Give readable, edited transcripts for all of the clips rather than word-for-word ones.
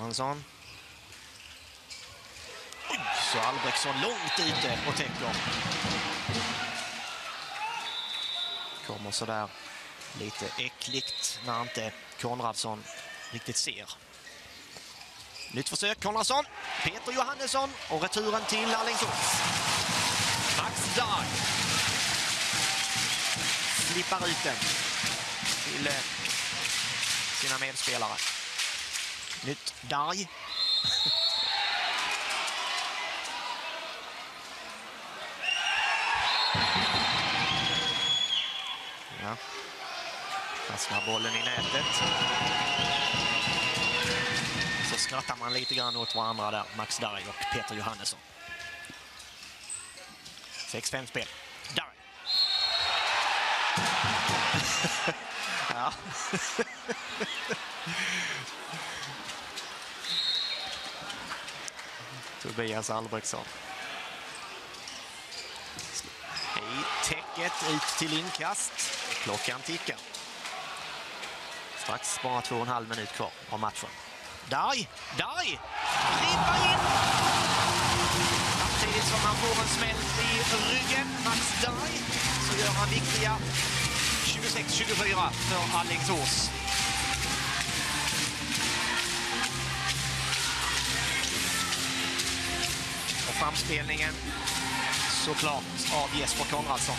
Johansson. Så Albrektsson långt ute och täcker. Kommer så där lite äckligt när inte Konradsson riktigt ser. Nytt försök, Konradsson, Peter Johannesson och returen till Alingsås. Max Dag flippar ut den till sina medspelare. Nytt Darg. Ja. Kastar bollen i nätet. Så skrattar man lite grann åt varandra där, Max Darg och Peter Johannesson. 6-5 spel. Darg. Ja. Tobias Albrektsson. I täcket ut till inkast. Klockan tickar. Strax bara 2,5 minut kvar av matchen. Darg! Ribbar in! Samtidigt som han får en smäll i ryggen, Max Darg, så gör han viktiga 26-24 för Alingsås. Och framspelningen såklart av Jesper Konradsson.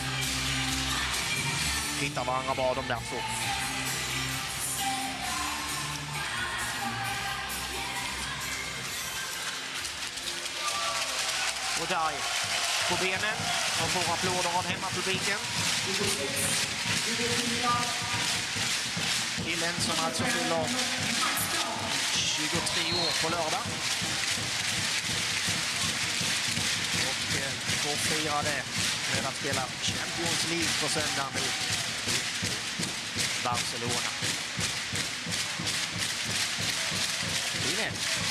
Hittar varandra bra de där två. Och Darg på benen och får applåder av hemmapubliken. Killen som alltså fyller 23 år på lördag. Och får fira det med att spela Champions League på söndag mot Barcelona. Fine.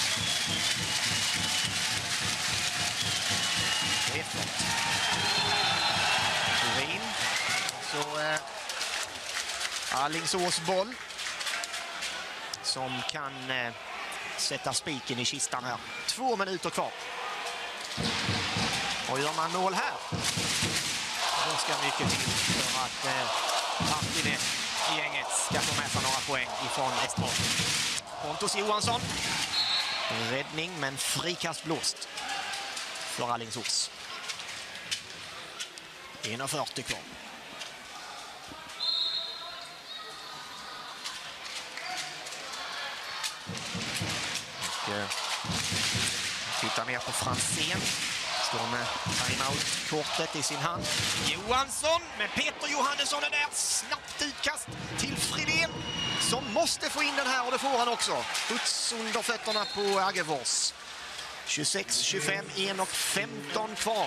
Effort. Turin. Så Alingsås boll som kan sätta spiken i kistan här. 2 minuter kvar. Och gör man mål här, då ska mycket till för att Martin-gänget ska få med sig några poäng ifrån Estrad. Pontus Johansson. Räddning men frikast blåst för Alingsås. 1:40 kvar. Och tittar ner på Franzén. Står med timeout-kortet i sin hand. Johansson med Peter Johannesson är där. Snabbt utkast till Fridén som måste få in den här, och det får han också. Puts under fötterna på Aggefors. 26-25, 1:15 kvar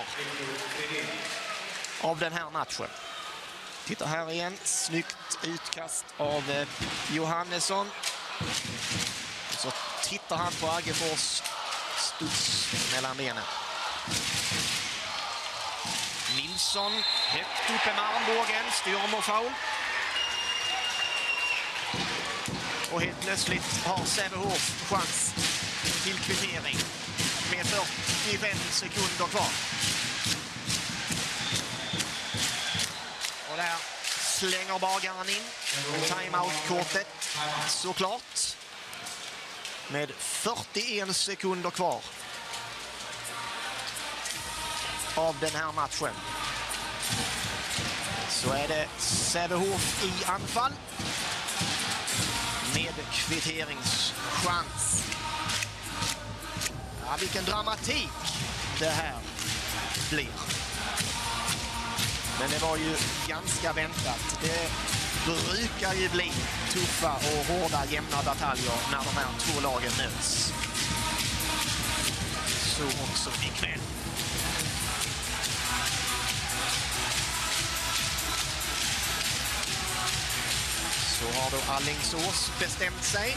av den här matchen. Titta här igen. Snyggt utkast av Johannesson. Så tittar han på Aggefors studs mellan benen. Nilsson högt uppe med armbågen, styrm och foul. Och helt plötsligt har Sävehof chans till kvittering med 45 sekunder kvar. Och där slänger bagaren in timeout-kortet såklart. Med 41 sekunder kvar av den här matchen så är det Sävehof i anfall med kvitteringschans. Ja, vilken dramatik det här blir. Men det var ju ganska väntat. Det brukar ju bli tuffa och hårda jämna bataljer när de här två lagen möts. Så också ikväll. Så har då Alingsås bestämt sig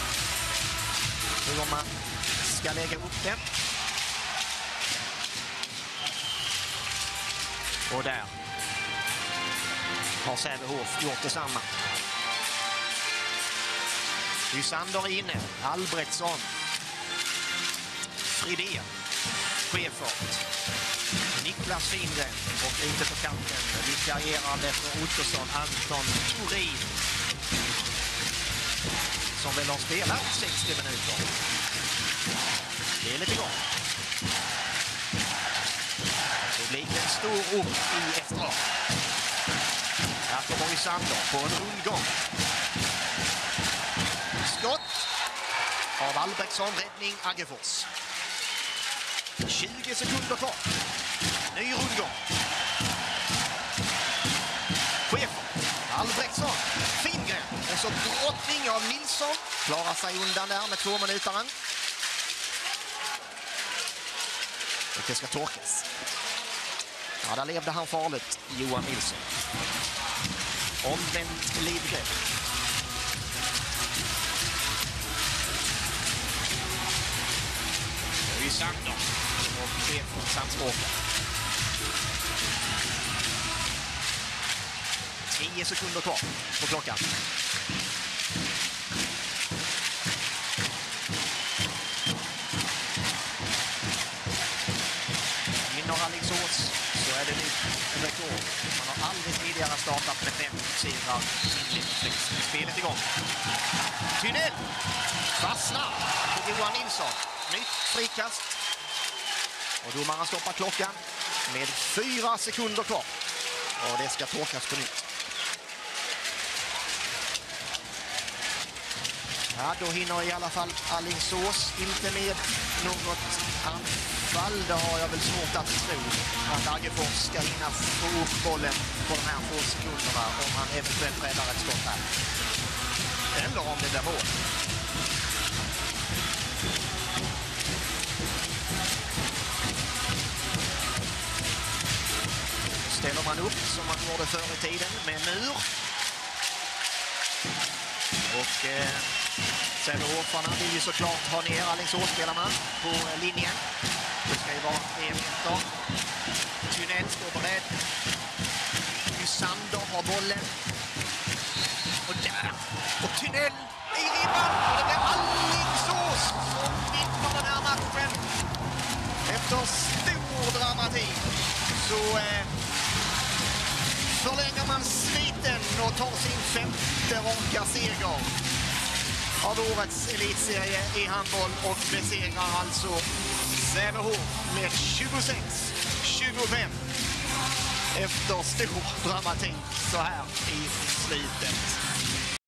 hur man ska lägga upp det. Och där har Sävehof gjort detsamma. Lysander inne, Albrektsson Fridén, Schäfert, Niklas Fingren och lite på kanten. Vikarierande för Ottosson, Anton Thorin. Som väl har spelat 60 minuter. Det är lite igång. Publiken står upp i efterhand. Här kommer Isander på en rundgång. Skott av Albrektsson, räddning Aggefors. 20 sekunder kvar. Ny rundgång. Schäfert, Albrektsson, Fingren och så brottning av Nilsson. Klarar sig undan där med 2 minuter. Och det ska torkas. Ja, där levde han farligt, Johan Nilsson. Omvänt livgrepp. Isander och Schäfert samspråkar. 10 sekunder kvar på klockan. Vinner Alingsås så är det nytt rekord. Man har aldrig tidigare startat med 5 segrar inledningsvis. Spelet igång. Tunnel fastnar på Johan Nilsson. Nytt frikast. Och domaren stoppar klockan med 4 sekunder kvar. Och det ska torkas på nytt. Ja, då hinner i alla fall Alingsås inte med något anfall. Det har jag väl svårt att tro att Aggefors ska hinna få upp bollen på de här få sekunderna om han eventuellt räddar ett skott här. Eller om det blir mål. Ställer man upp som man gjorde förr i tiden med mur. Och Sävehoffarna vill ju såklart ha ner Alingsås-spelarna på linjen. Det ska ju vara 3 meter. Tunnel står beredd. Isander har bollen. Och där. Och Tunnel i ribban. Och det blir Alingsås som vinner den här matchen. Efter stor dramatik så förlänger man sviten och tar sin 5:e raka seger av årets elitserie i handboll och besegrar alltså Sävehof med 26-25 efter stor dramatik så här i slutet.